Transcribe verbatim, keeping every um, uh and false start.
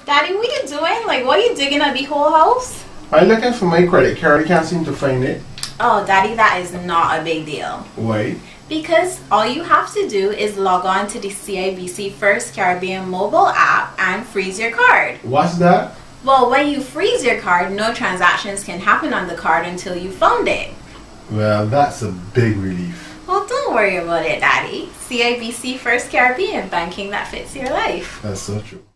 Daddy, what you doing? Like, what are you digging at the whole house? I'm looking for my credit card. I can't seem to find it. Oh, Daddy, that is not a big deal. Why? Because all you have to do is log on to the C I B C FirstCaribbean Mobile App and freeze your card. What's that? Well, when you freeze your card, no transactions can happen on the card until you found it. Well, that's a big relief. Well, don't worry about it, Daddy. C I B C FirstCaribbean, banking that fits your life. That's so true.